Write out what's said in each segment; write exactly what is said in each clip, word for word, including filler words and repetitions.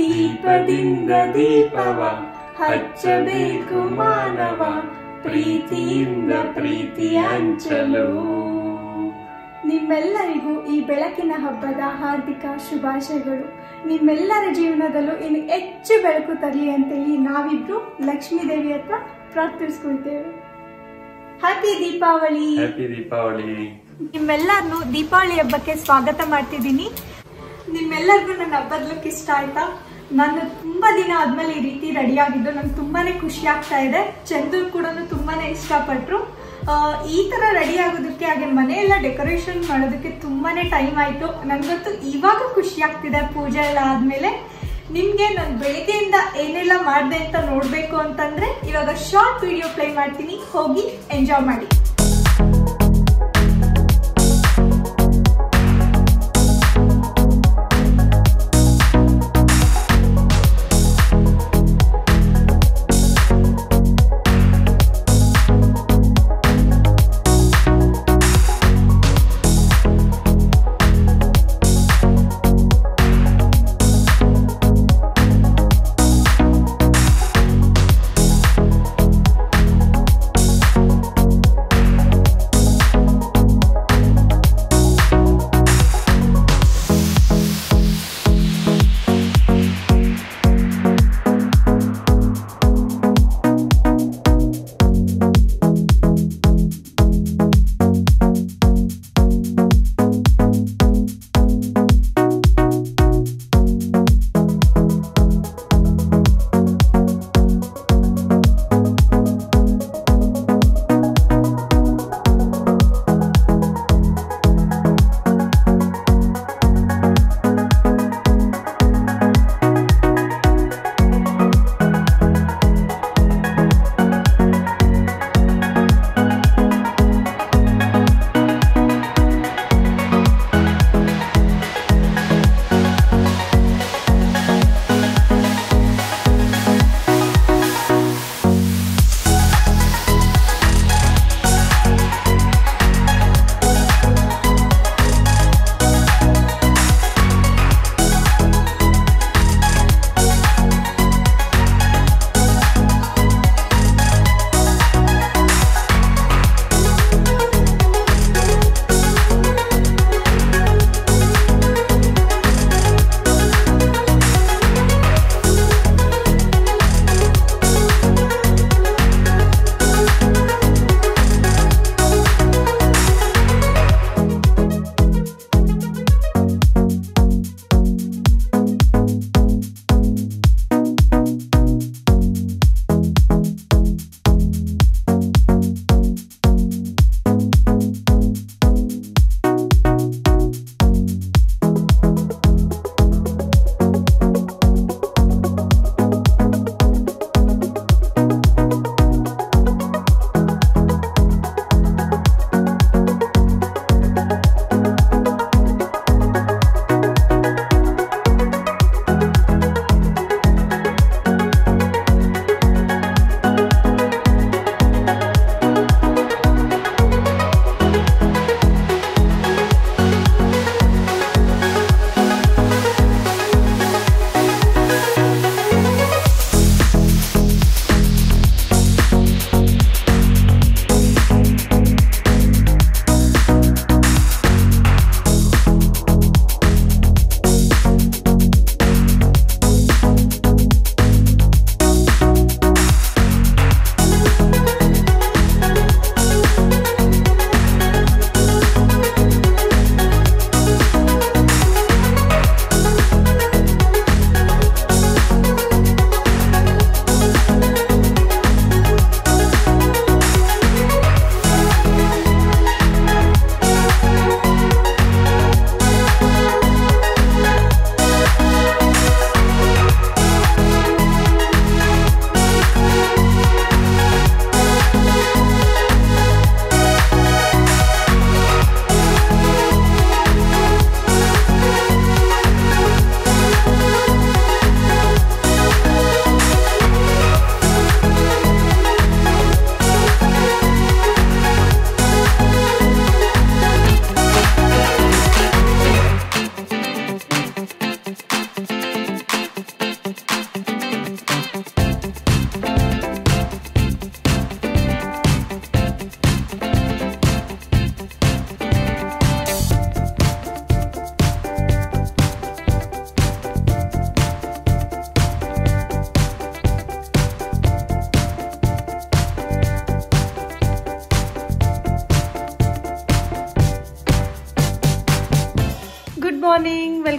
ದೀಪದಿಂದ ದೀಪವ ಹಚ್ಚಬೇಕು ಮಾನವ, ಪ್ರೀತಿಯಿಂದ ಪ್ರೀತಿಯ ಹಂಚಲು. ನಿಮ್ಮೆಲ್ಲರಿಗೂ ಈ ಬೆಳಕಿನ ಹಬ್ಬದ ಹಾರ್ದಿಕ ಶುಭಾಶಯಗಳು. ನಿಮ್ಮೆಲ್ಲರ ಜೀವನದಲ್ಲೂ ಇನ್ನು ಹೆಚ್ಚು ಬೆಳಕು ತರಲಿ ಅಂತೇಳಿ ನಾವಿಬ್ರು ಲಕ್ಷ್ಮೀ ದೇವಿ ಹತ್ರ ಪ್ರಾರ್ಥಿಸ್ಕೊಳ್ತೇವೆ. ಹ್ಯಾಪಿ ದೀಪಾವಳಿ. ಹ್ಯಾಪಿ ದೀಪಾವಳಿ. ನಿಮ್ಮೆಲ್ಲರನ್ನು ದೀಪಾವಳಿ ಹಬ್ಬಕ್ಕೆ ಸ್ವಾಗತ ಮಾಡ್ತಿದ್ದೀನಿ. ನಿಮ್ಮೆಲ್ಲರಿಗೂ ನನ್ನ ಹಬ್ಬದ ಲುಕ್ ಇಷ್ಟ ಆಯ್ತಾ? ನಾನು ತುಂಬಾ ದಿನ ಆದ್ಮೇಲೆ ಈ ರೀತಿ ರೆಡಿ ಆಗಿದ್ದು ನಂಗೆ ತುಂಬಾನೇ ಖುಷಿ ಆಗ್ತಾ ಇದೆ. ಚಂದ್ರು ಕೂಡ ತುಂಬಾನೇ ಇಷ್ಟಪಟ್ರು. ಈ ತರ ರೆಡಿ ಆಗೋದಕ್ಕೆ, ಹಾಗೆ ಮನೆಯೆಲ್ಲ ಡೆಕೋರೇಷನ್ ಮಾಡೋದಕ್ಕೆ ತುಂಬಾನೇ ಟೈಮ್ ಆಯ್ತು. ನನ್ಗಂತೂ ಇವಾಗ ಖುಷಿ ಆಗ್ತಿದೆ ಪೂಜೆ ಎಲ್ಲ ಆದ್ಮೇಲೆ. ನಿಮ್ಗೆ ನಾನು ಬೆಳಿಗ್ಗೆಯಿಂದ ಏನೆಲ್ಲ ಮಾಡಿದೆ ಅಂತ ನೋಡ್ಬೇಕು ಅಂತಂದ್ರೆ ಇವಾಗ ಶಾರ್ಟ್ ವಿಡಿಯೋ ಪ್ಲೇ ಮಾಡ್ತೀನಿ, ಹೋಗಿ ಎಂಜಾಯ್ ಮಾಡಿ.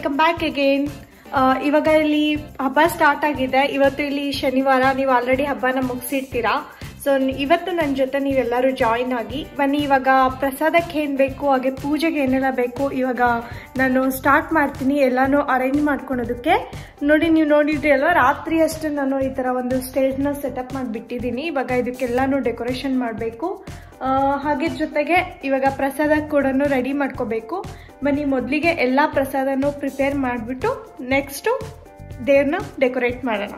Welcome back again. ಇವಾಗ ಇಲ್ಲಿ ಹಬ್ಬ ಸ್ಟಾರ್ಟ್ ಆಗಿದೆ. ಇವತ್ತು ಇಲ್ಲಿ ಶನಿವಾರ, ನೀವು ಆಲ್ರೆಡಿ ಹಬ್ಬನ ಮುಗಿಸಿರ್ತೀರಾ. ಸೊ ಇವತ್ತು ನನ್ನ ಜೊತೆ ನೀವೆಲ್ಲರೂ ಜಾಯಿನ್ ಆಗಿ ಬನ್ನಿ. ಇವಾಗ ಪ್ರಸಾದಕ್ಕೆ ಏನು ಬೇಕು, ಹಾಗೆ ಪೂಜೆಗೆ ಏನೆಲ್ಲ ಬೇಕು ಇವಾಗ ನಾನು ಸ್ಟಾರ್ಟ್ ಮಾಡ್ತೀನಿ ಎಲ್ಲಾನು ಅರೇಂಜ್ ಮಾಡ್ಕೊಳೋದಕ್ಕೆ. ನೋಡಿ, ನೀವು ನೋಡಿದ್ರಿ ಅಲ್ವಾ, ರಾತ್ರಿ ಅಷ್ಟು ನಾನು ಈ ಥರ ಒಂದು ಸ್ಟೇಜ್ನ ಸೆಟಪ್ ಮಾಡಿಬಿಟ್ಟಿದ್ದೀನಿ. ಇವಾಗ ಇದಕ್ಕೆಲ್ಲಾನು ಡೆಕೋರೇಷನ್ ಮಾಡಬೇಕು. ಹಾಗೆ ಜೊತೆಗೆ ಇವಾಗ ಪ್ರಸಾದ ಕೂಡ ರೆಡಿ ಮಾಡ್ಕೋಬೇಕು. ಬನ್ನಿ, ಮೊದಲಿಗೆ ಎಲ್ಲ ಪ್ರಸಾದನೂ ಪ್ರಿಪೇರ್ ಮಾಡಿಬಿಟ್ಟು ನೆಕ್ಸ್ಟು ದೇವ್ರನ್ನ ಡೆಕೋರೇಟ್ ಮಾಡೋಣ.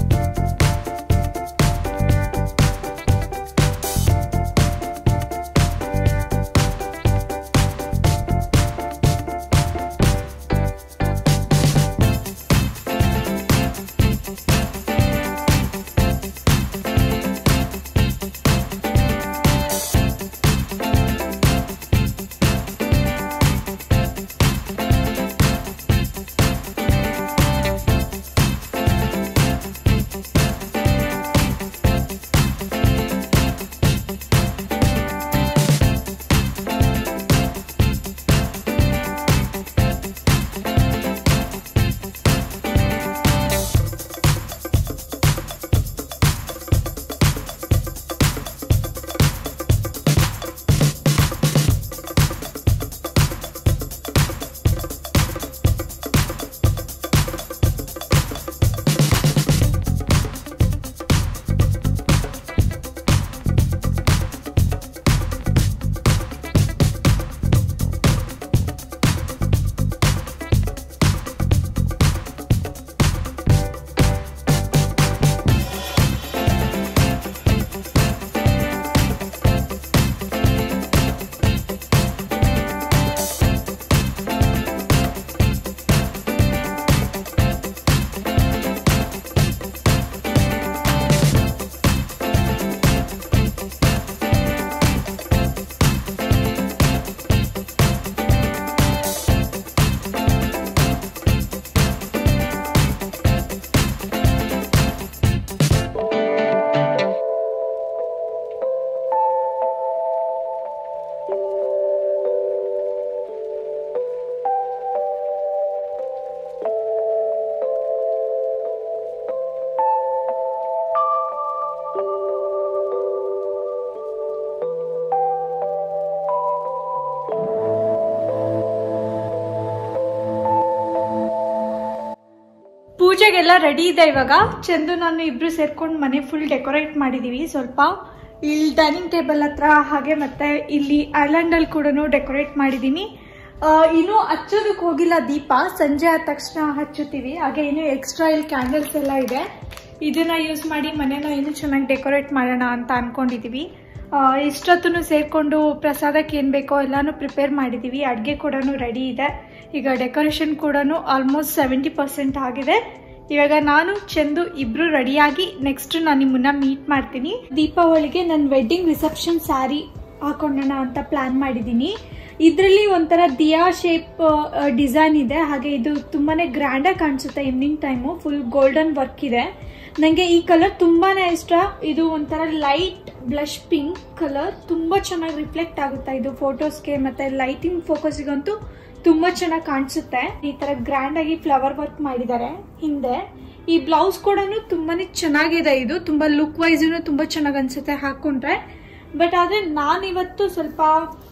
ಪೂಜೆಗೆಲ್ಲ ರೆಡಿ ಇದೆ. ಇವಾಗ ಚಂದು ನಾನು ಇಬ್ರು ಸೇರ್ಕೊಂಡು ಮನೆ ಫುಲ್ ಡೆಕೋರೇಟ್ ಮಾಡಿದೀವಿ. ಸ್ವಲ್ಪ ಇಲ್ಲಿ ಡೈನಿಂಗ್ ಟೇಬಲ್ ಹತ್ರ, ಹಾಗೆ ಮತ್ತೆ ಇಲ್ಲಿ ಐಲ್ಯಾಂಡ್ ಅಲ್ಲಿ ಕೂಡ ಡೆಕೋರೇಟ್ ಮಾಡಿದೀನಿ. ಇನ್ನೂ ಹಚ್ಚೋದಕ್ಕೆ ಹೋಗಿಲ್ಲ ದೀಪ, ಸಂಜೆ ಆದ ತಕ್ಷಣ ಹಚ್ಚುತ್ತೀವಿ. ಹಾಗೆ ಇನ್ನೂ ಎಕ್ಸ್ಟ್ರಾ ಇಲ್ಲಿ ಕ್ಯಾಂಡಲ್ಸ್ ಎಲ್ಲ ಇದೆ, ಇದನ್ನ ಯೂಸ್ ಮಾಡಿ ಮನೇನ ಇನ್ನೂ ಚೆನ್ನಾಗಿ ಡೆಕೋರೇಟ್ ಮಾಡೋಣ ಅಂತ ಅನ್ಕೊಂಡಿದೀವಿ. ಇಷ್ಟೊತ್ತೂ ಸೇರ್ಕೊಂಡು ಪ್ರಸಾದಕ್ಕೆ ಏನು ಬೇಕೋ ಎಲ್ಲಾನು ಪ್ರಿಪೇರ್ ಮಾಡಿದೀವಿ. ಅಡುಗೆ ಕೂಡ ರೆಡಿ ಇದೆ. ಈಗ ಡೆಕೋರೇಷನ್ ಕೂಡ ಆಲ್ಮೋಸ್ಟ್ ಸೆವೆಂಟಿ ಪರ್ಸೆಂಟ್ ಆಗಿದೆ. ಇವಾಗ ನಾನು ಚಂದು ಇಬ್ರು ರೆಡಿಯಾಗಿ ನೆಕ್ಸ್ಟ್ ನಾನು ನಿಮ್ಮನ್ನ ಮೀಟ್ ಮಾಡ್ತೀನಿ. ದೀಪಾವಳಿಗೆ ನನ್ನ ವೆಡ್ಡಿಂಗ್ ರಿಸೆಪ್ಷನ್ ಸ್ಯಾರಿ ಹಾಕೊಳ್ಳೋಣ ಅಂತ ಪ್ಲಾನ್ ಮಾಡಿದ್ದೀನಿ. ಇದರಲ್ಲಿ ಒಂಥರ ದಿಯಾ ಶೇಪ್ ಡಿಸೈನ್ ಇದೆ. ಹಾಗೆ ಇದು ತುಂಬಾನೇ ಗ್ರ್ಯಾಂಡ್ ಆಗಿ ಕಾಣಿಸುತ್ತೆ. Evening time full golden work ಇದೆ. ನನಗೆ ಈ ಕಲರ್ ತುಂಬಾನೇ ಇಷ್ಟ. ಇದು ಒಂಥರ ಲೈಟ್ ಬ್ಲಶ್ ಪಿಂಕ್ ಕಲರ್, ತುಂಬಾ ಚೆನ್ನಾಗಿ ರಿಫ್ಲೆಕ್ಟ್ ಆಗುತ್ತೆ ಇದು ಫೋಟೋಸ್ಗೆ, ಮತ್ತೆ ಲೈಟಿಂಗ್ ಫೋಕಸ್ಗಂತೂ ತುಂಬಾ ಚೆನ್ನಾಗಿ ಕಾಣಿಸುತ್ತೆ. ಈ ತರ ಗ್ರ್ಯಾಂಡ್ ಆಗಿ ಫ್ಲವರ್ ವರ್ಕ್ ಮಾಡಿದ್ದಾರೆ ಹಿಂದೆ. ಈ ಬ್ಲೌಸ್ ಕೂಡ ತುಂಬಾನೇ ಚೆನ್ನಾಗಿದೆ. ಇದು ತುಂಬಾ ಲುಕ್ ವೈಸ್ ತುಂಬಾ ಚೆನ್ನಾಗಿ ಅನ್ಸುತ್ತೆ ಹಾಕೊಂಡ್ರೆ. ಬಟ್ ಆದ್ರೆ ನಾನಿವತ್ತು ಸ್ವಲ್ಪ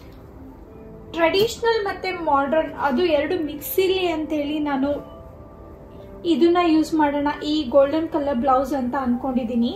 ಟ್ರೆಡಿಷನಲ್ ಮತ್ತೆ ಮಾಡರ್ನ್ ಅದು ಎರಡು ಮಿಕ್ಸ್ ಇರ್ಲಿ ಅಂತ ಹೇಳಿ ನಾನು ಇದನ್ನ ಯೂಸ್ ಮಾಡೋಣ, ಈ ಗೋಲ್ಡನ್ ಕಲರ್ ಬ್ಲೌಸ್ ಅಂತ ಅನ್ಕೊಂಡಿದೀನಿ.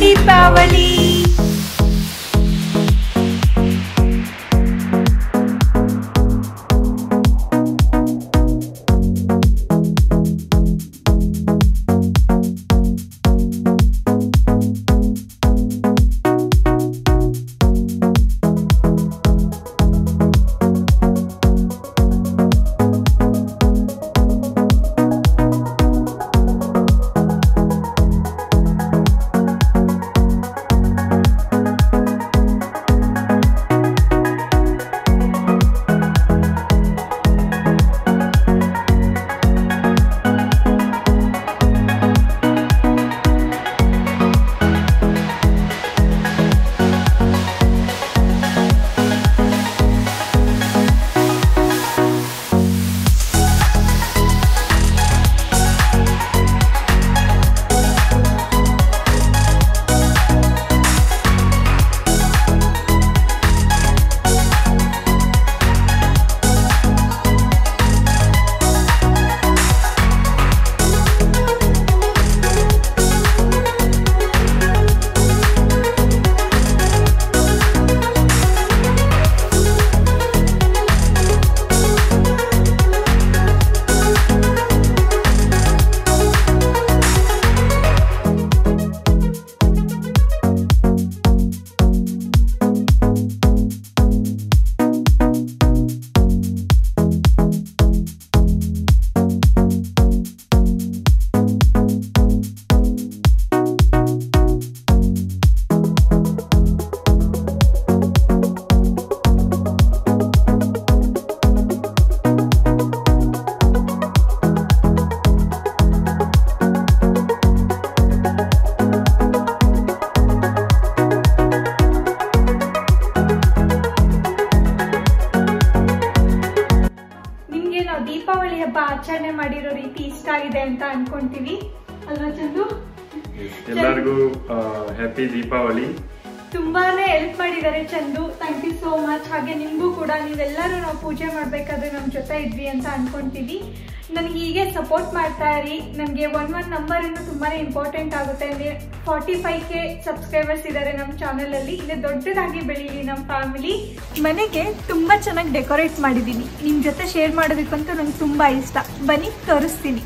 ದೀಪಾವಳಿ. ದೀಪಾವಳಿ ಹಬ್ಬ ಆಚರಣೆ ಮಾಡಿರೋ ರೀತಿ ಇಷ್ಟ ಆಗಿದೆ ಅಂತ ಅನ್ಕೊಂತೀವಿ ಅಲ್ವಾ ಚಂದು? ಎಲ್ಲರಿಗೂ ಹ್ಯಾಪಿ ದೀಪಾವಳಿ. ತುಂಬಾನೇ ಹೆಲ್ಪ್ ಮಾಡಿದ್ದಾರೆ Chandu, thank you so much. ಹಾಗೆ ನಿಮಗೂ ಕೂಡ, ನೀವೆಲ್ಲರೂ ನಾವು ಪೂಜೆ ಮಾಡ್ಬೇಕಾದ್ರೆ ನಮ್ಮ ಜೊತೆ ಇದ್ವಿ ಅಂತ ಅನ್ಕೊಂತೀವಿ. ನನಗೆ ಹೀಗೆ ಸಪೋರ್ಟ್ ಮಾಡ್ತಾ ಇರಿ. ನನಗೆ ಒನ್ ಒನ್ ನಂಬರ್ ಇನ್ನು ತುಂಬಾನೇ ಇಂಪಾರ್ಟೆಂಟ್ ಆಗುತ್ತೆ. ಅಂದ್ರೆ ಫಾರ್ಟಿ ಫೈವ್ ಕೆ ಸಬ್ಸ್ಕ್ರೈಬರ್ಸ್ ಇದ್ದಾರೆ ನಮ್ಮ ಚಾನೆಲ್ ಅಲ್ಲಿ. ಇದು ದೊಡ್ಡದಾಗಿ ಬೆಳೀಲಿ ನಮ್ಮ ಫ್ಯಾಮಿಲಿ. ಮನೆಗೆ ತುಂಬಾ ಚೆನ್ನಾಗಿ ಡೆಕೋರೇಟ್ ಮಾಡಿದ್ದೀನಿ. ನಿಮ್ ಜೊತೆ ಶೇರ್ ಮಾಡೋದಕ್ಕಂತೂ ನಂಗೆ ತುಂಬಾ ಇಷ್ಟ. ಬನ್ನಿ ತೋರಿಸ್ತೀನಿ.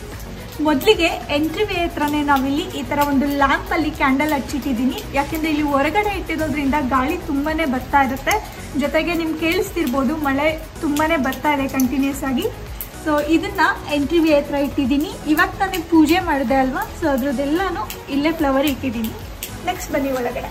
ಮೊದಲಿಗೆ ಎಂಟ್ರಿ ವೇ ಹತ್ರನೇ ನಾವಿಲ್ಲಿ ಈ ತರ ಒಂದು ಲ್ಯಾಂಪ್ ಅಲ್ಲಿ ಕ್ಯಾಂಡಲ್ ಹಚ್ಚಿಟ್ಟಿದ್ದೀನಿ. ಯಾಕೆಂದ್ರೆ ಇಲ್ಲಿ ಹೊರಗಡೆ ಇಟ್ಟಿರೋದ್ರಿಂದ ಗಾಳಿ ತುಂಬಾನೇ ಬರ್ತಾ ಇರುತ್ತೆ. ಜೊತೆಗೆ ನಿಮ್ಗೆ ಕೇಳಿಸ್ತಿರ್ಬೋದು, ಮಳೆ ತುಂಬಾನೇ ಬರ್ತಾ ಇದೆ ಕಂಟಿನ್ಯೂಸ್ ಆಗಿ. ಸೊ ಇದನ್ನ ಎಂಟ್ರಿ ವೇ ಹತ್ರ ಇಟ್ಟಿದ್ದೀನಿ. ಇವಾಗ ನಾನು ಪೂಜೆ ಮಾಡಿದೆ ಅಲ್ವಾ, ಸೊ ಅದ್ರದ್ದೆಲ್ಲಾನು ಇಲ್ಲೇ ಫ್ಲವರ್ ಇಟ್ಟಿದ್ದೀನಿ. ನೆಕ್ಸ್ಟ್ ಬನ್ನಿ ಒಳಗಡೆ.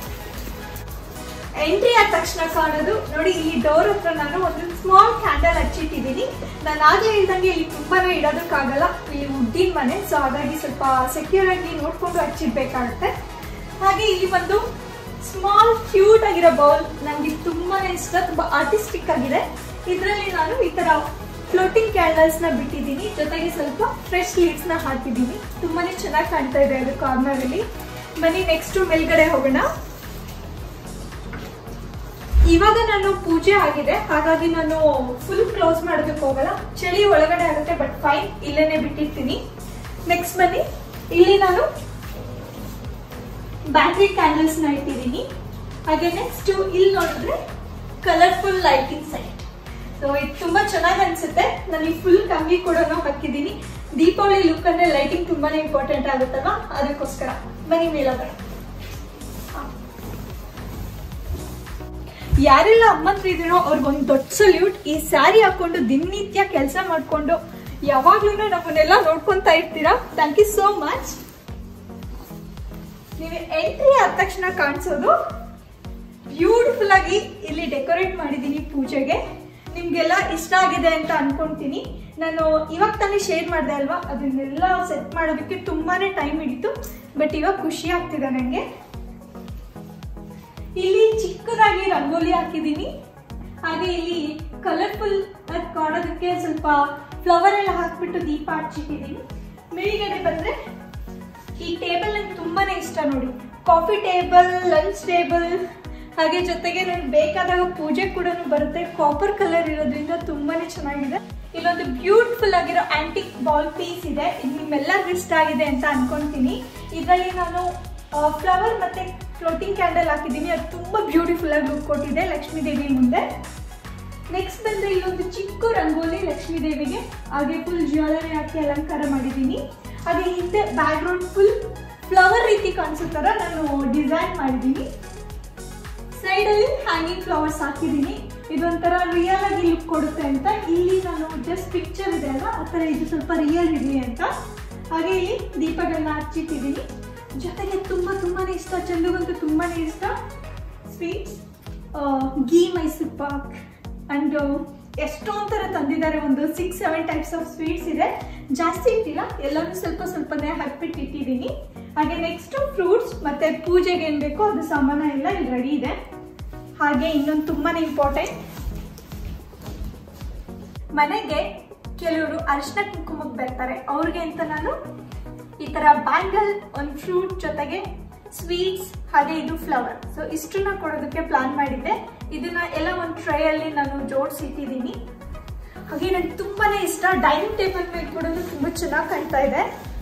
ಎಂಟ್ರಿ ಆದ ತಕ್ಷಣ ಕಾಣೋದು ನೋಡಿ, ಇಲ್ಲಿ ಡೋರ್ ಹತ್ರ ನಾನು ಒಂದು ಸ್ಮಾಲ್ ಕ್ಯಾಂಡಲ್ ಹಚ್ಚಿಟ್ಟಿದ್ದೀನಿ. ನಾನು ಆಗ್ಲೇ ಹೇಳ್ದಂಗೆ ಇಲ್ಲಿ ತುಂಬಾನೇ ಇಡೋದಕ್ಕಾಗಲ್ಲ, ಇಲ್ಲಿ ಉಡ್ಡಿನ ಮನೆ, ಸೊ ಹಾಗಾಗಿ ಸ್ವಲ್ಪ ಸೆಕ್ಯೂರ್ ಆಗಿ ನೋಡ್ಕೊಂಡು ಹಚ್ಚಿಡ್ಬೇಕಾಗತ್ತೆ. ಹಾಗೆ ಇಲ್ಲಿ ಒಂದು ಸ್ಮಾಲ್ ಕ್ಯೂಟ್ ಆಗಿರೋ ಬೌಲ್, ನನಗೆ ತುಂಬಾನೇ ಇಷ್ಟ, ತುಂಬಾ ಆರ್ಟಿಸ್ಟಿಕ್ ಆಗಿದೆ. ಇದರಲ್ಲಿ ನಾನು ಈ ತರ ಫ್ಲೋಟಿಂಗ್ ಕ್ಯಾಂಡಲ್ಸ್ ನ ಬಿಟ್ಟಿದ್ದೀನಿ. ಜೊತೆಗೆ ಸ್ವಲ್ಪ ಫ್ರೆಶ್ ಲೀವ್ಸ್ ನ ಹಾಕಿದ್ದೀನಿ. ತುಂಬಾನೇ ಚೆನ್ನಾಗಿ ಕಾಣ್ತಾ ಇದೆ ಅದು ಕಾರ್ನರ್ ಅಲ್ಲಿ. ಬನ್ನಿ ನೆಕ್ಸ್ಟ್ ಮೇಲ್ಗಡೆ ಹೋಗೋಣ. ಇವಾಗ ನಾನು ಪೂಜೆ ಆಗಿದೆ, ಹಾಗಾಗಿ ನಾನು ಫುಲ್ ಕ್ಲೋಸ್ ಮಾಡೋದಕ್ಕೆ ಹೋಗಲ್ಲ, ಚಳಿ ಒಳಗಡೆ ಆಗುತ್ತೆ. ಬಟ್ ಫೈನ್, ಇಲ್ಲೇನೆ ಬಿಟ್ಟಿರ್ತೀನಿ. ನೆಕ್ಸ್ಟ್ ಬನ್ನಿ, ಇಲ್ಲಿ ನಾನು ಬ್ಯಾಟ್ರಿ ಕ್ಯಾಂಡಲ್ಸ್ ನ ಇಟ್ಟಿದ್ದೀನಿ. ಹಾಗೆ ನೆಕ್ಸ್ಟ್ ಇಲ್ಲಿ ನೋಡಿದ್ರೆ ಕಲರ್ಫುಲ್ ಲೈಟಿಂಗ್ ಸೈಟ್. ಸೊ ಇದು ತುಂಬಾ ಚೆನ್ನಾಗಿ ಅನ್ಸುತ್ತೆ. ನಾನು ಫುಲ್ ಕಂಬಿ ಕೂಡ ಹಾಕಿದ್ದೀನಿ. ದೀಪಾವಳಿ ಲುಕ್ ಅಂದ್ರೆ ಲೈಟಿಂಗ್ ತುಂಬಾನೇ ಇಂಪಾರ್ಟೆಂಟ್ ಆಗುತ್ತಲ್ವಾ, ಅದಕ್ಕೋಸ್ಕರ. ಬನ್ನಿ ಮೇಲೋಗಡೆ. ಯಾರೆಲ್ಲ ಅಮ್ಮಂದ್ರು ಇದೀನೋ ಅವ್ರಿಗೊಂದು ದೊಡ್ಡ ಸಲ್ಯೂಟ್. ಈ ಸ್ಯಾರಿ ಹಾಕೊಂಡು ದಿನನಿತ್ಯ ಕೆಲಸ ಮಾಡ್ಕೊಂಡು ಯಾವಾಗ್ಲೂ ನಮ್ಮನ್ನೆಲ್ಲ ನೋಡ್ಕೊಂತಾ ಇರ್ತೀರಾ. Thank you so much. ನೀವು ಎಂಟ್ರಿ ಆದ ತಕ್ಷಣ ಕಾಣಿಸೋದು ಬ್ಯೂಟಿಫುಲ್ ಆಗಿ ಇಲ್ಲಿ ಡೆಕೋರೇಟ್ ಮಾಡಿದೀನಿ ಪೂಜೆಗೆ. ನಿಮ್ಗೆಲ್ಲ ಇಷ್ಟ ಆಗಿದೆ ಅಂತ ಅನ್ಕೊಂತೀನಿ. ನಾನು ಇವಾಗ ತಾನೇ ಶೇರ್ ಮಾಡಿದೆ ಅಲ್ವಾ, ಅದನ್ನೆಲ್ಲ ಸೆಟ್ ಮಾಡೋದಕ್ಕೆ ತುಂಬಾನೇ ಟೈಮ್ ಹಿಡಿತು. ಬಟ್ ಇವಾಗ ಖುಷಿ ಆಗ್ತಿದೆ ನನಗೆ. ಇಲ್ಲಿ ಚಿಕ್ಕದಾಗಿ ರಂಗೋಲಿ ಹಾಕಿದ್ದೀನಿ. ಹಾಗೆ ಇಲ್ಲಿ ಕಲರ್ಫುಲ್ ಕಾಣೋದಕ್ಕೆ ಸ್ವಲ್ಪ ಫ್ಲವರ್ ಎಲ್ಲ ಹಾಕ್ಬಿಟ್ಟು ದೀಪ ಹಚ್ಚಿಟ್ಟಿದ್ದೀನಿ. ಮೇಲ್ಗಡೆ ಬಂದ್ರೆ ಈ ಟೇಬಲ್ ನಂಗೆ ತುಂಬಾನೇ ಇಷ್ಟ ನೋಡಿ. ಕಾಫಿ ಟೇಬಲ್, ಲಂಚ್ ಟೇಬಲ್, ಹಾಗೆ ಜೊತೆಗೆ ನನ್ಗೆ ಬೇಕಾದಾಗ ಪೂಜೆ ಕೂಡ ಬರುತ್ತೆ. ಕಾಪರ್ ಕಲರ್ ಇರೋದ್ರಿಂದ ತುಂಬಾನೇ ಚೆನ್ನಾಗಿದೆ. ಇಲ್ಲೊಂದು ಬ್ಯೂಟಿಫುಲ್ ಆಗಿರೋ ಆಂಟಿಕ್ ಬಾಲ್ ಪೀಸ್ ಇದೆ. ಇದು ನಿಮ್ಮೆಲ್ಲರಿಗೂ ಇಷ್ಟ ಆಗಿದೆ ಅಂತ ಅನ್ಕೊಂತೀನಿ. ಇದರಲ್ಲಿ ನಾನು ಫ್ಲವರ್ ಮತ್ತೆ ಫ್ಲೋಟಿಂಗ್ ಕ್ಯಾಂಡಲ್ ಹಾಕಿದ್ದೀನಿ. ಅದು ತುಂಬ ಬ್ಯೂಟಿಫುಲ್ ಆಗಿ ಲುಕ್ ಕೊಟ್ಟಿದೆ ಲಕ್ಷ್ಮೀ ದೇವಿ ಮುಂದೆ. ನೆಕ್ಸ್ಟ್ ಬಂದರೆ ಇಲ್ಲೊಂದು ಚಿಕ್ಕ ರಂಗೋಲಿ ಲಕ್ಷ್ಮೀ ದೇವಿಗೆ, ಹಾಗೆ ಫುಲ್ ಜ್ಯುವೆಲರಿ ಹಾಕಿ ಅಲಂಕಾರ ಮಾಡಿದ್ದೀನಿ. ಹಾಗೆ ಹಿಂದೆ ಬ್ಯಾಕ್ ಗ್ರೌಂಡ್ ಫುಲ್ ಫ್ಲವರ್ ರೀತಿ ಕಾಣಿಸೋ ಥರ ನಾನು ಡಿಸೈನ್ ಮಾಡಿದ್ದೀನಿ. ಸೈಡಲ್ಲಿ ಹ್ಯಾಂಗಿಂಗ್ ಫ್ಲವರ್ಸ್ ಹಾಕಿದ್ದೀನಿ. ಇದೊಂಥರ ರಿಯಲ್ ಆಗಿ ಲುಕ್ ಕೊಡುತ್ತೆ ಅಂತ ಇಲ್ಲಿ ನಾನು ಜಸ್ಟ್ ಪಿಕ್ಚರ್ ಇದೆ ಅಲ್ಲ ಆ ಥರ ಇದು ಸ್ವಲ್ಪ ರಿಯಲ್ ಇರಲಿ ಅಂತ. ಹಾಗೆ ಇಲ್ಲಿ ದೀಪಗಳನ್ನ ಹಚ್ಚಿಟ್ಟಿದ್ದೀನಿ. ಜೊತೆಗೆ ತುಂಬ ತುಂಬಾ ಇಷ್ಟ, ಚಂದುಗಂತೂ ತುಂಬಾ ಇಷ್ಟ sweets, ghee Mysore pak and ಎಷ್ಟೊಂದು ಥರ ತಂದಿದ್ದಾರೆ. ಒಂದು six seven types of sweets ಇದೆ, ಜಾಸ್ತಿ ಇಟ್ಟಿಲ್ಲ, ಎಲ್ಲನೂ ಸ್ವಲ್ಪ ಸ್ವಲ್ಪನೇ ಹಾಕ್ಬಿಟ್ಟು ಇಟ್ಟಿದ್ದೀನಿ. ಹಾಗೆ ನೆಕ್ಸ್ಟು ಫ್ರೂಟ್ಸ್ ಮತ್ತು ಪೂಜೆಗೆ ಏನು ಬೇಕೋ ಅದು ಸಾಮಾನ ಎಲ್ಲ ಇಲ್ಲಿ ರೆಡಿ ಇದೆ. ಹಾಗೆ ಇನ್ನೊಂದು ತುಂಬಾ ಇಂಪಾರ್ಟೆಂಟ್, ಮನೆಗೆ ಕೆಲವರು ಅರಿಶಿನ ಕುಂಕುಮಕ್ಕೆ ಬರ್ತಾರೆ, ಅವ್ರಿಗೆ ಅಂತ ನಾನು ಈ ಥರ ಬ್ಯಾಂಗಲ್, ಒಂದು ಫ್ರೂಟ್ ಜೊತೆಗೆ ಸ್ವೀಟ್ಸ್ ಹಾಗೆ ಇದು ಫ್ಲವರ್, ಸೊ ಇಷ್ಟನ್ನ ಕೊಡೋದಕ್ಕೆ ಪ್ಲಾನ್ ಮಾಡಿದ್ದೆ. ಇದನ್ನ ಎಲ್ಲ ಒಂದು ಟ್ರೈಯಲ್ಲಿ ನಾನು ಜೋಡಿಸಿಟ್ಟಿದ್ದೀನಿ. ಹಾಗೆ ನನಗೆ ತುಂಬಾ ಇಷ್ಟ, ಡೈನಿಂಗ್ ಟೇಬಲ್ ಮೇಲೆ ಕೊಡೋದು ತುಂಬ ಚೆನ್ನಾಗಿ ಕಾಣ್ತಾ ಇದೆ.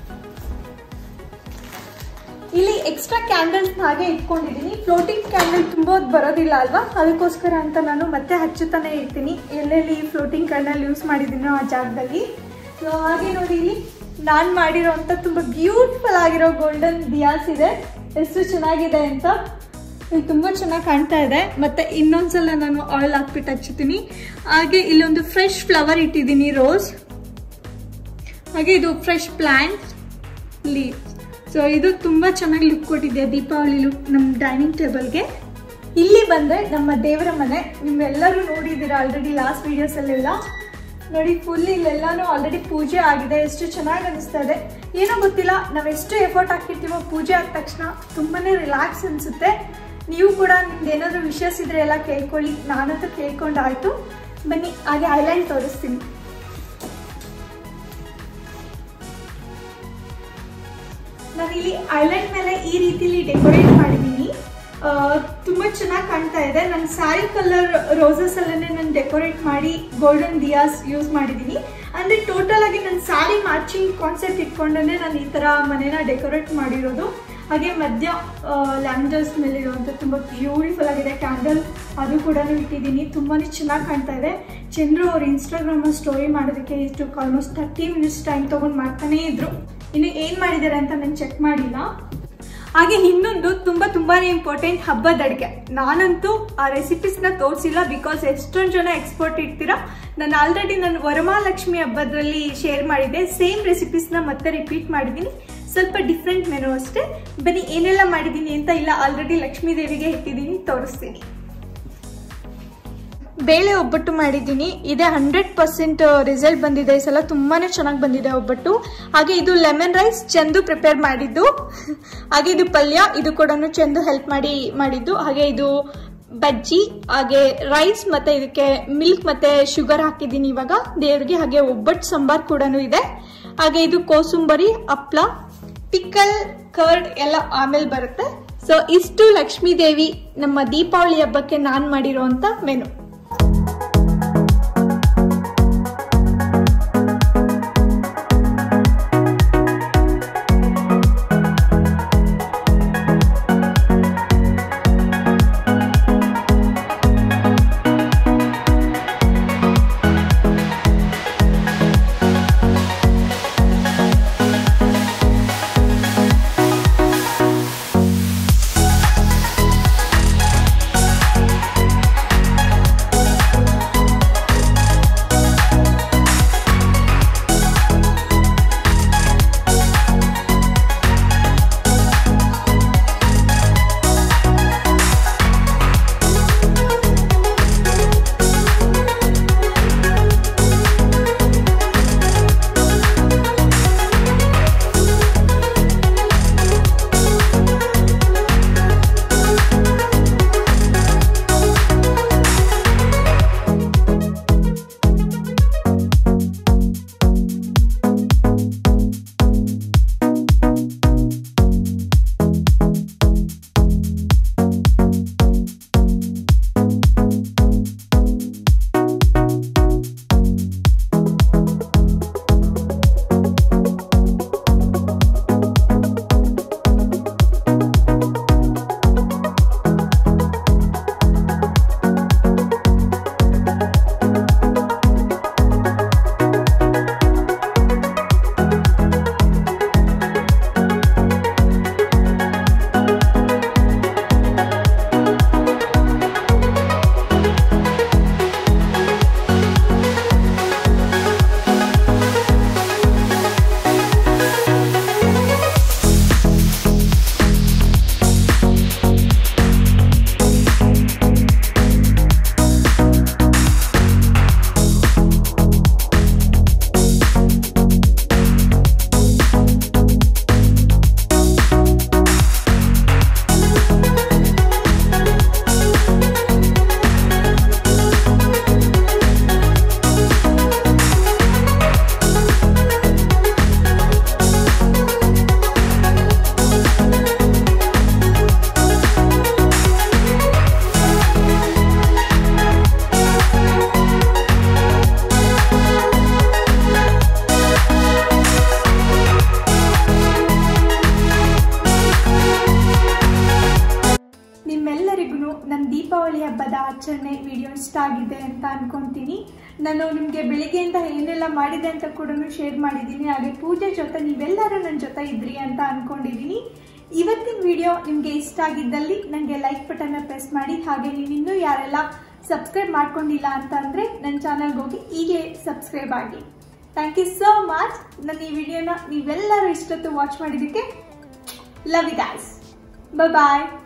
ಇಲ್ಲಿ ಎಕ್ಸ್ಟ್ರಾ ಕ್ಯಾಂಡಲ್ಸ್ ಹಾಗೆ ಇಟ್ಕೊಂಡಿದ್ದೀನಿ. ಫ್ಲೋಟಿಂಗ್ ಕ್ಯಾಂಡಲ್ ತುಂಬ ಹೊತ್ತು ಬರೋದಿಲ್ಲ ಅಲ್ವಾ, ಅದಕ್ಕೋಸ್ಕರ ಅಂತ ನಾನು ಮತ್ತೆ ಹಚ್ಚುತ್ತಾನೆ ಇರ್ತೀನಿ ಎಲ್ಲೆಲ್ಲಿ ಫ್ಲೋಟಿಂಗ್ ಕ್ಯಾಂಡಲ್ ಯೂಸ್ ಮಾಡಿದ್ದೀನೋ ಆ ಜಾಗದಲ್ಲಿ. ಸೊ ಹಾಗೆ ನೋಡಿ ಇಲ್ಲಿ ನಾನು ಮಾಡಿರೋಂಥ ತುಂಬ ಬ್ಯೂಟಿಫುಲ್ ಆಗಿರೋ ಗೋಲ್ಡನ್ ದಿಯಾಸ್ ಇದೆ, ಎಷ್ಟು ಚೆನ್ನಾಗಿದೆ ಅಂತ. ಇದು ತುಂಬ ಚೆನ್ನಾಗಿ ಕಾಣ್ತಾ ಇದೆ. ಮತ್ತು ಇನ್ನೊಂದ್ಸಲ ನಾನು ಆಯಿಲ್ ಹಾಕ್ಬಿಟ್ಟು ಹಚ್ಚುತ್ತೀನಿ. ಹಾಗೆ ಇಲ್ಲೊಂದು ಫ್ರೆಶ್ ಫ್ಲವರ್ ಇಟ್ಟಿದ್ದೀನಿ, ರೋಸ್. ಹಾಗೆ ಇದು ಫ್ರೆಶ್ ಪ್ಲಾಂಟ್ ಲೀವ್. ಸೊ ಇದು ತುಂಬ ಚೆನ್ನಾಗಿ ಲುಕ್ ಕೊಟ್ಟಿದೆ ದೀಪಾವಳಿ ಲುಕ್ ನಮ್ಮ ಡೈನಿಂಗ್ ಟೇಬಲ್ಗೆ. ಇಲ್ಲಿ ಬಂದರೆ ನಮ್ಮ ದೇವರ ಮನೆ, ನಿಮ್ಮೆಲ್ಲರೂ ನೋಡಿದ್ದೀರಾ ಆಲ್ರೆಡಿ ಲಾಸ್ಟ್ ವೀಡಿಯೋಸಲ್ಲೆಲ್ಲ ನೋಡಿ. ಫುಲ್ ಇಲ್ಲೆಲ್ಲಾನು ಆಲ್ರೆಡಿ ಪೂಜೆ ಆಗಿದೆ, ಎಷ್ಟು ಚೆನ್ನಾಗಿ ಅನಿಸ್ತಾ ಇದೆ. ಏನೋ ಗೊತ್ತಿಲ್ಲ, ನಾವು ಎಷ್ಟು ಎಫರ್ಟ್ ಹಾಕಿರ್ತೀವೋ ಪೂಜೆ ಆದ ತಕ್ಷಣ ತುಂಬಾ ರಿಲ್ಯಾಕ್ಸ್ ಅನಿಸುತ್ತೆ. ನೀವು ಕೂಡ ನಿಮ್ದು ಏನಾದರೂ ವಿಷಯಸ್ ಇದ್ರೆ ಎಲ್ಲ ಕೇಳ್ಕೊಳ್ಳಿ, ನಾನಂತೂ ಕೇಳ್ಕೊಂಡಾಯ್ತು. ಬನ್ನಿ ಹಾಗೆ ಐಲೈನ್ ತೋರಿಸ್ತೀನಿ. ನಾನಿಲ್ಲಿ ಐಲೈನ್ ಮೇಲೆ ಈ ರೀತಿಲಿ ಡೆಕೋರೇಟ್ ಮಾಡಿದ್ದೀನಿ, ತುಂಬ ಚೆನ್ನಾಗಿ ಕಾಣ್ತಾ ಇದೆ. ನನ್ನ ಸ್ಯಾರಿ ಕಲರ್ ರೋಸಸ್ ಅಲ್ಲೇ ನಾನು ಡೆಕೋರೇಟ್ ಮಾಡಿ ಗೋಲ್ಡನ್ ದಿಯಾಸ್ ಯೂಸ್ ಮಾಡಿದ್ದೀನಿ. ಅಂದರೆ ಟೋಟಲ್ ಆಗಿ ನನ್ನ ಸ್ಯಾರಿ ಮ್ಯಾಚಿಂಗ್ ಕಾನ್ಸೆಪ್ಟ್ ಇಟ್ಕೊಂಡೇ ನಾನು ಈ ಥರ ಮನೇನ ಡೆಕೋರೇಟ್ ಮಾಡಿರೋದು. ಹಾಗೆ ಮಧ್ಯ ಲ್ಯಾಂಡರ್ಸ್ ಮೇಲೆ ಇರುವಂಥ ತುಂಬ ಬ್ಯೂಟಿಫುಲ್ ಆಗಿದೆ ಕ್ಯಾಂಡಲ್, ಅದು ಕೂಡ ಇಟ್ಟಿದ್ದೀನಿ. ತುಂಬಾ ಚೆನ್ನಾಗಿ ಕಾಣ್ತಾ ಇದೆ. ಚಂದ್ರು ಅವ್ರು ಇನ್ಸ್ಟಾಗ್ರಾಮಲ್ಲಿ ಸ್ಟೋರಿ ಮಾಡೋದಕ್ಕೆ ಇಷ್ಟು ಆಲ್ಮೋಸ್ಟ್ ತರ್ಟಿ ಮಿನಿಟ್ಸ್ ಟೈಮ್ ತೊಗೊಂಡು ಮಾಡ್ತಾನೇ ಇದ್ರು. ಇನ್ನು ಏನು ಮಾಡಿದ್ದಾರೆ ಅಂತ ನಾನು ಚೆಕ್ ಮಾಡಿಲ್ಲ. ಹಾಗೆ ಇನ್ನೊಂದು ತುಂಬ ತುಂಬಾ ಇಂಪಾರ್ಟೆಂಟ್, ಹಬ್ಬದ ಅಡುಗೆ. ನಾನಂತೂ ಆ ರೆಸಿಪೀಸ್ನ ತೋರಿಸಿಲ್ಲ, ಬಿಕಾಸ್ ಎಷ್ಟೊಂದು ಜನ ಎಕ್ಸ್ಪರ್ಟ್ ಇರ್ತೀರಾ. ನಾನು ಆಲ್ರೆಡಿ ನಾನು ವರಮಹಾಲಕ್ಷ್ಮಿ ಹಬ್ಬದಲ್ಲಿ ಶೇರ್ ಮಾಡಿದ್ದೆ, ಸೇಮ್ ರೆಸಿಪೀಸ್ನ ಮತ್ತೆ ರಿಪೀಟ್ ಮಾಡಿದ್ದೀನಿ, ಸ್ವಲ್ಪ ಡಿಫ್ರೆಂಟ್ ಮೆನು ಅಷ್ಟೇ. ಬನ್ನಿ ಏನೆಲ್ಲ ಮಾಡಿದ್ದೀನಿ ಅಂತ, ಇಲ್ಲ ಆಲ್ರೆಡಿ ಲಕ್ಷ್ಮೀ ದೇವಿಗೆ ಇಟ್ಟಿದ್ದೀನಿ, ತೋರಿಸ್ತೀನಿ. ಬೇಳೆ ಒಬ್ಬಟ್ಟು ಮಾಡಿದ್ದೀನಿ, ಇದೇ ಹಂಡ್ರೆಡ್ ಪರ್ಸೆಂಟ್ ರಿಸಲ್ಟ್ ಬಂದಿದೆ ಈ ಸಲ, ತುಂಬಾ ಚೆನ್ನಾಗಿ ಬಂದಿದೆ ಒಬ್ಬಟ್ಟು. ಹಾಗೆ ಇದು ಲೆಮನ್ ರೈಸ್ ಚಂದು ಪ್ರಿಪೇರ್ ಮಾಡಿದ್ದು. ಹಾಗೆ ಇದು ಪಲ್ಯ, ಇದು ಕೂಡ ಚಂದು ಹೆಲ್ಪ್ ಮಾಡಿ ಮಾಡಿದ್ದು. ಹಾಗೆ ಇದು ಬಜ್ಜಿ, ಹಾಗೆ ರೈಸ್ ಮತ್ತೆ ಇದಕ್ಕೆ ಮಿಲ್ಕ್ ಮತ್ತೆ ಶುಗರ್ ಹಾಕಿದ್ದೀನಿ ಇವಾಗ ದೇವ್ರಿಗೆ. ಹಾಗೆ ಒಬ್ಬಟ್ಟು ಸಾಂಬಾರ್ ಕೂಡ ಇದೆ. ಹಾಗೆ ಇದು ಕೋಸುಂಬರಿ, ಹಪ್ಳ, ಪಿಕಲ್, ಕರ್ಡ್ ಎಲ್ಲ ಆಮೇಲೆ ಬರುತ್ತೆ. ಸೊ ಇಷ್ಟು ಲಕ್ಷ್ಮೀ ದೇವಿ ನಮ್ಮ ದೀಪಾವಳಿ ಹಬ್ಬಕ್ಕೆ ನಾನು ಮಾಡಿರೋಂಥ ಮೆನು. ಹಬ್ಬದ ಆಚರಣೆ ವಿಡಿಯೋ ಇಷ್ಟ ಆಗಿದೆ ಅಂತ ಅನ್ಕೊಂತೀನಿ. ನಾನು ನಿಮಗೆ ಬೆಳಿಗ್ಗೆಯಿಂದ ಏನೆಲ್ಲ ಮಾಡಿದೆ ಅಂತ ಕೂಡ ಶೇರ್ ಮಾಡಿದ್ದೀನಿ. ಹಾಗೆ ಪೂಜೆ ಜೊತೆ ನೀವೆಲ್ಲರೂ ನನ್ನ ಜೊತೆ ಇದ್ರಿ ಅಂತ ಅನ್ಕೊಂಡಿದ್ದೀನಿ. ಇವತ್ತಿನ ವಿಡಿಯೋ ನಿಮಗೆ ಇಷ್ಟ ಆಗಿದ್ದಲ್ಲಿ ನನಗೆ ಲೈಕ್ ಬಟನ್ನ ಪ್ರೆಸ್ ಮಾಡಿ. ಹಾಗೆ ನೀವು ಇನ್ನೂ ಯಾರೆಲ್ಲ ಸಬ್ಸ್ಕ್ರೈಬ್ ಮಾಡ್ಕೊಂಡಿಲ್ಲ ಅಂತ ಅಂದರೆ ನನ್ನ ಚಾನಲ್ಗೆ ಹೋಗಿ ಹೀಗೆ ಸಬ್ಸ್ಕ್ರೈಬ್ ಆಗಿ. Thank you so much. ನನ್ನ ಈ ವಿಡಿಯೋನ ನೀವೆಲ್ಲರೂ ಇಷ್ಟೊತ್ತು ವಾಚ್ ಮಾಡಿದ್ದಕ್ಕೆ. Love you guys. Bye bye.